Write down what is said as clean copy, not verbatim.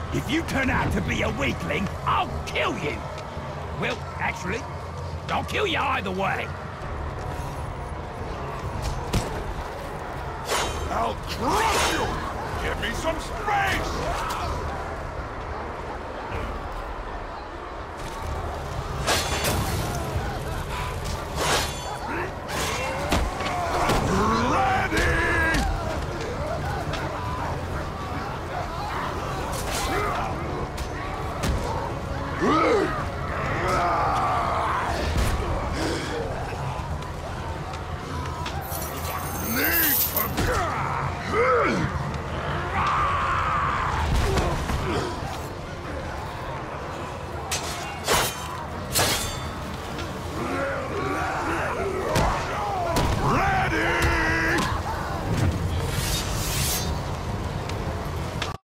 If you turn out to be a weakling, I'll kill you! Well, actually, I'll kill you either way! I'll crush you! Give me some space!